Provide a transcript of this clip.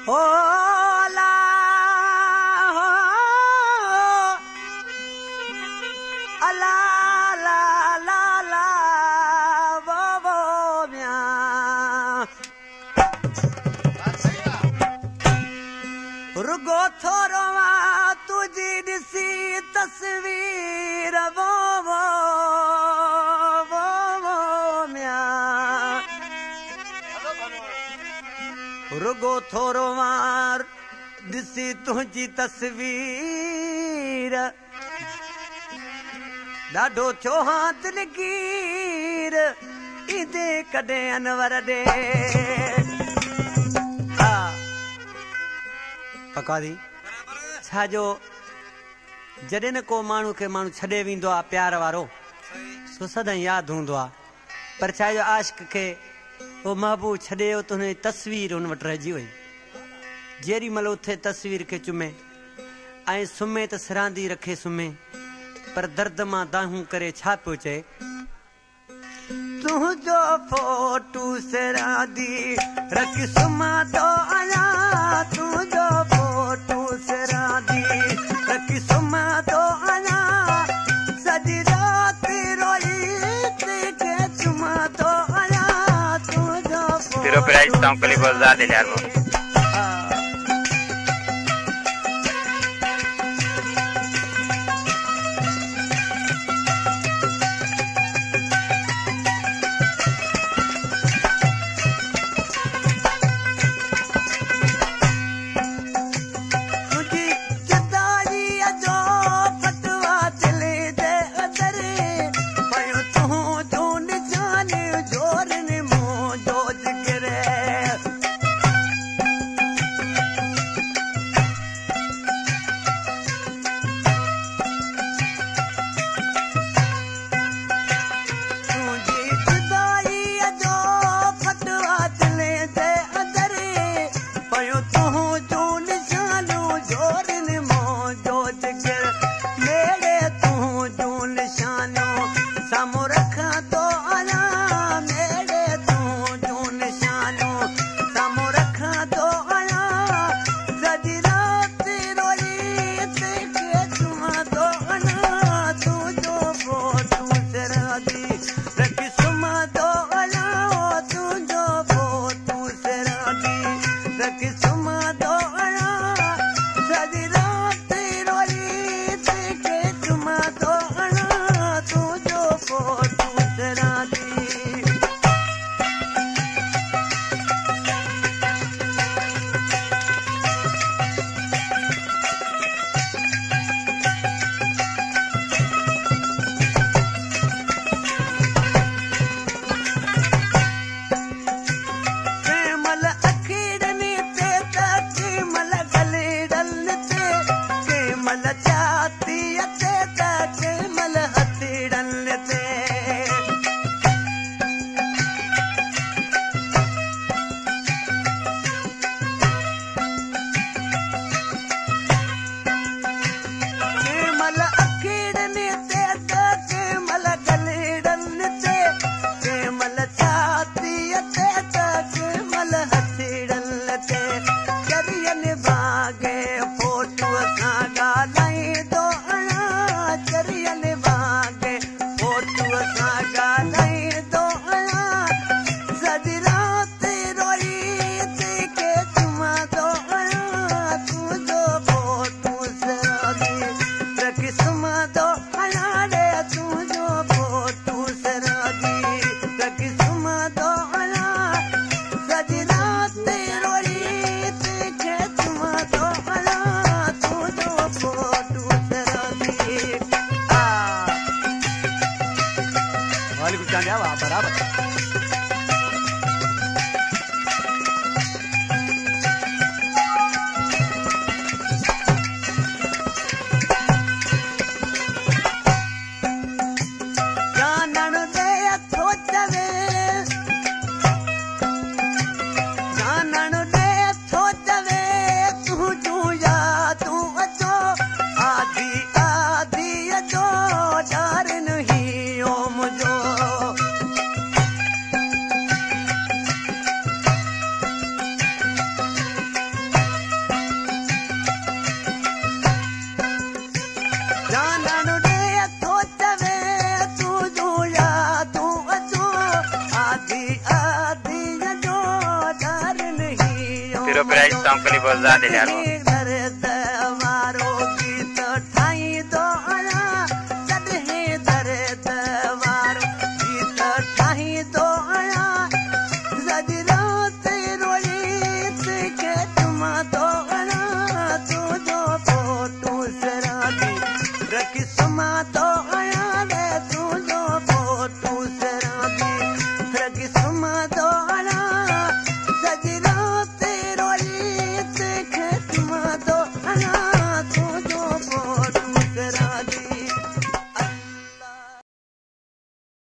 ओ ला अला ला ला ला वो म्या रुगो थोरो तुझी ॾिसी तस्वीर वो म्या रुगो थोरो वार ॾिसी तुंहिंजी तस्वीर ॾाढो थियो हां दिलगीर ईंदे कॾहिं अनवर ॾे पकादी छा जो जॾहिं न को माण्हू खे माण्हू छॾे वेंदो आहे प्यार वारो सो सदाईं यादि हूंदो आहे पर छा जो आशिक़ खे उहो महबूब छॾे वियो त हुनजी तस्वीर हुन वटि रहिजी वई जेॾी महिल उथे तस्वीर खे चुमे ऐं सुम्हे त सिरांदी रखे सुम्हे पर दर्द मां दाहूं करे छा पियो चए तुंहिंजो फोटू सिरांदी रखी सुम्हां थो आहियां तुंहिंजो फोटू सिरांदी रखी सुम्हां थो आहियां सॼी राति रोई के सुम्हां थो आहियां तुंहिंजो Pero ahí está un clip de largo. अखीरनि ते प्राइस तव्हां कली बाज़ार ॾियार